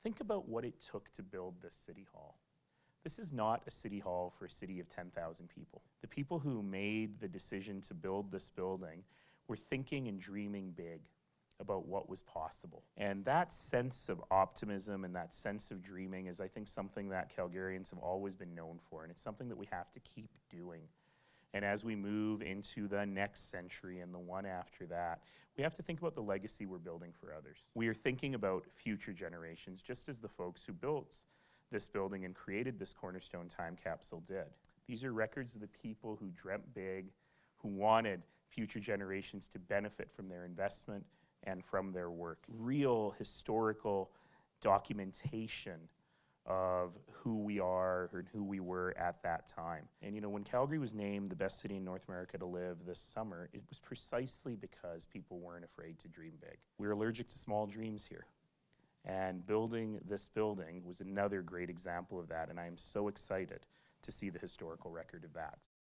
Think about what it took to build this city hall. This is not a city hall for a city of 10,000 people. The people who made the decision to build this building were thinking and dreaming big about what was possible. And that sense of optimism and that sense of dreaming is, I think, something that Calgarians have always been known for, and it's something that we have to keep doing. And as we move into the next century and the one after that, we have to think about the legacy we're building for others. We are thinking about future generations, just as the folks who built this building and created this cornerstone time capsule did. These are records of the people who dreamt big, who wanted future generations to benefit from their investment and from their work. Real historical documentation of who we are and who we were at that time. And you know, when Calgary was named the best city in North America to live this summer, it was precisely because people weren't afraid to dream big. We're allergic to small dreams here. And building this building was another great example of that, and I am so excited to see the historical record of that.